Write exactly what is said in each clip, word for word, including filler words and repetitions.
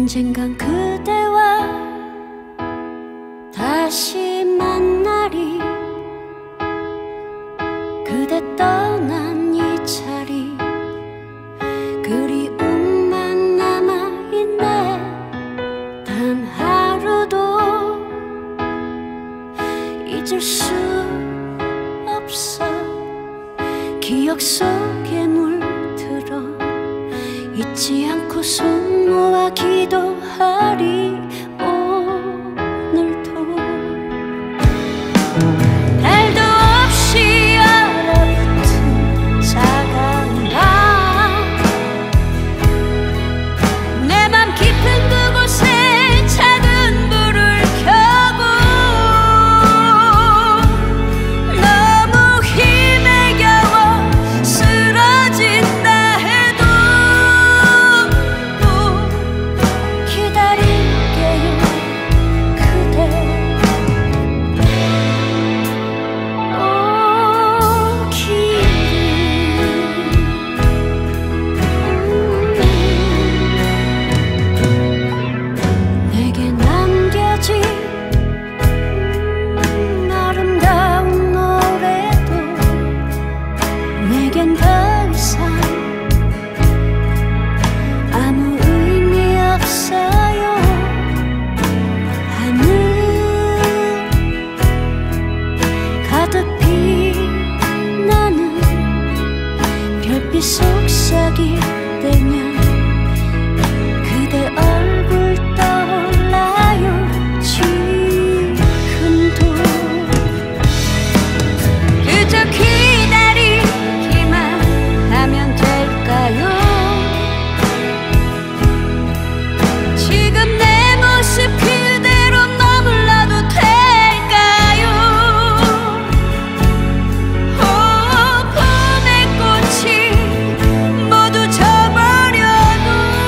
언젠간 그대와 다시 만나리. 그대 떠난 이 자리 그리움만 남아있네. 단 하루도 잊을 수 없어. 기억 속에 물들어 잊지 않고 손 모아 기도하리. 오늘도 달도 없이 얼어붙은 차가운 밤 내 맘 깊은 그곳에 작은 불을 켜고 너무 힘에 겨워 쓰러진다 해도 기다릴게요 그대. 오 길을 내게 남겨진 음, 아름다운 노래도 내겐 더 이상 아무 의미 없어요. 하늘 가득 빛나는 별빛 속삭일 때면 그대 얼굴 떠올라요. 지금도 그저 기다리기만 하면 될까요? 지금 내 모습 그대로 머물러도 될까요? 오 봄의 꽃이 모두 져버려도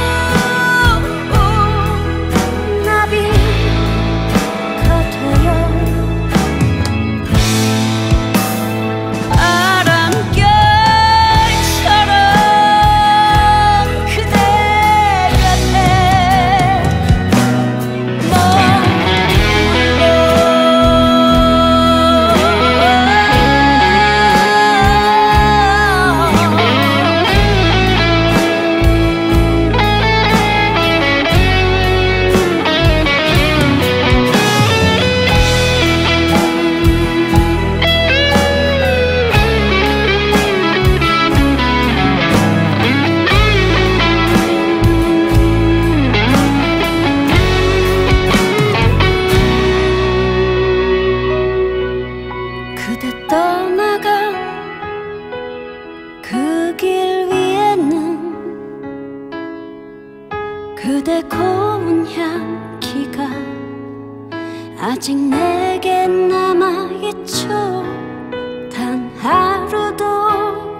나비 같아요. 바람결처럼 그대 곁에 그대 떠나간 그 길 위에는 그대 고운 향기가 아직 내게 남아있죠. 단 하루도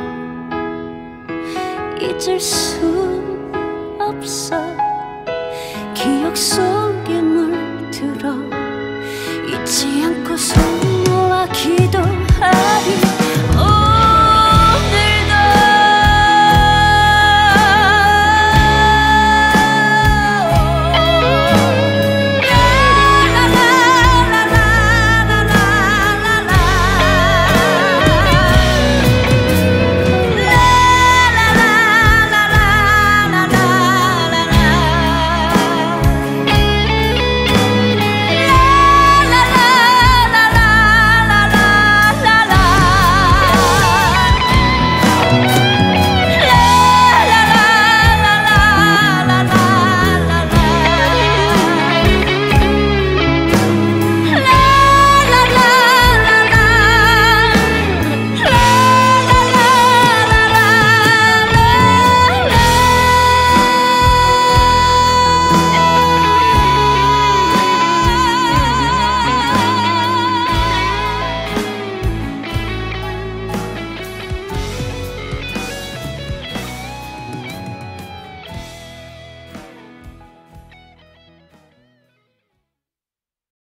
잊을 수 없어. 기억 속에 물들어 잊지 않고 손